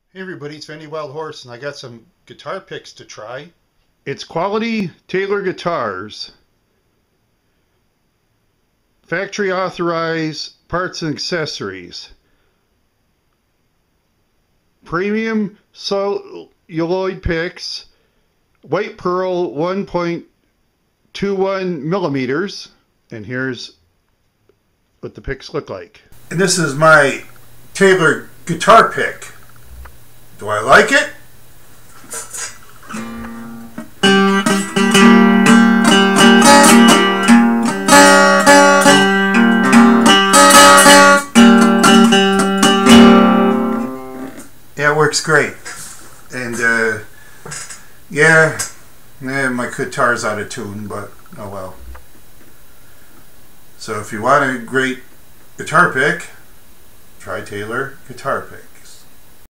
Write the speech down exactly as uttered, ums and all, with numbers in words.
Hey everybody, it's Vandy Wild Horse, and I got some guitar picks to try. It's quality Taylor guitars, factory authorized parts and accessories, premium celluloid picks, white pearl one point two one millimeters, and here's what the picks look like. And this is my Taylor guitar pick. Do I like it? Yeah, it works great. And uh, yeah, yeah, my guitar's out of tune, but oh well. So if you want a great guitar pick, try Taylor guitar pick.